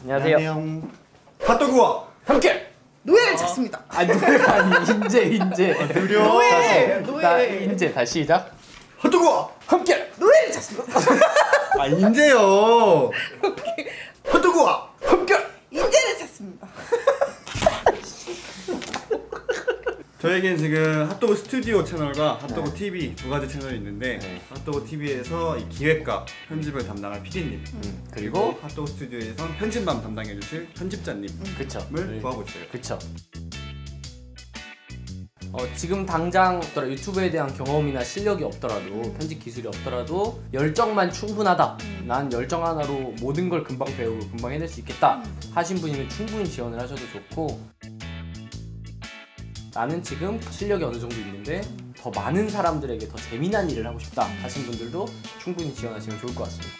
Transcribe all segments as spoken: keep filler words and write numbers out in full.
안녕하세요. 안녕. 핫도그와 함께 노예를 찾습니다. 아 노예가 아니 인재 인재. 아, 느려. 노예, 나 노예. 인재 다시 시작. 핫도그와 함께 노예를 찾습니다. 아 인재요. 핫도그와 함께 인재를 찾습니다. 저에겐 지금 핫도그 스튜디오 채널과 핫도그 네. 티비 두 가지 채널이 있는데 네. 핫도그 티비에서 이 기획과 편집을 담당할 피디님 음, 그리고 그리고 핫도그 스튜디오에선 편집만 담당해 주실 편집자님을 그쵸. 구하고 있어요. 그쵸. 어, 지금 당장 유튜브에 대한 경험이나 실력이 없더라도 편집 기술이 없더라도 열정만 충분하다. 음. 난 열정 하나로 모든 걸 금방 배우고 금방 해낼 수 있겠다 음. 하신 분이면 충분히 지원을 하셔도 좋고, 나는 지금 실력이 어느 정도 있는데 더 많은 사람들에게 더 재미난 일을 하고 싶다 하신 분들도 충분히 지원하시면 좋을 것 같습니다.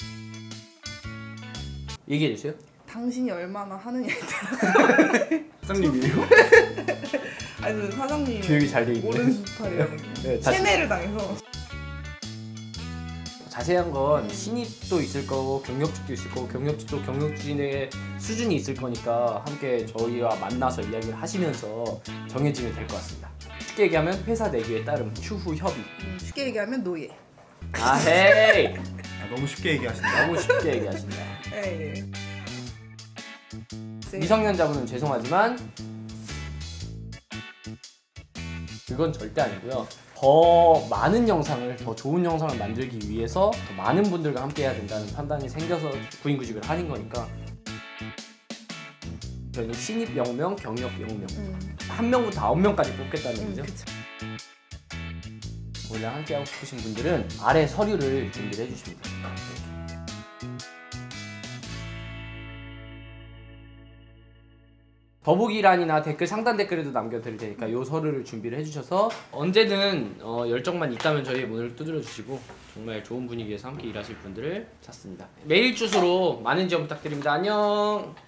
얘기해 주세요. 당신이 얼마나 하느냐에 따라. 사장님이에요? 아니 저는 사장님 교육이 잘 돼 있네. 모르는 스타일이라거든요. 네, 다시. 세뇌를 당해서. 자세한 건 신입도 있을 거고 경력직도 있을 거고 경력직도 경력직의 수준이 있을 거니까 함께 저희와 만나서 이야기를 하시면서 정해지면 될 것 같습니다. 쉽게 얘기하면 회사 내규에 따른 추후 협의. 음, 쉽게 얘기하면 노예. 아 헤이 아, 너무 쉽게 얘기하신다. 너무 쉽게 얘기하신다. 예, 예. 미성년자분은 죄송하지만 그건 절대 아니고요. 더 많은 영상을, 더 좋은 영상을 만들기 위해서 더 많은 분들과 함께 해야 된다는 판단이 생겨서 구인구직을 하는 거니까, 저희는 신입 영 명, 경력 영 명, 음, 한 명부터 아홉 명까지 뽑겠다는 음, 거죠. 그쵸. 원래 함께 하고 싶으신 분들은 아래 서류를 준비를 해주시면 됩니다. 더보기란이나 댓글 상단 댓글에도 남겨드릴 테니까 요 서류를 준비를 해주셔서 언제든 어, 열정만 있다면 저희의 문을 두드려 주시고 정말 좋은 분위기에서 함께 일하실 분들을 찾습니다. 메일 주소로 많은 지원 부탁드립니다. 안녕.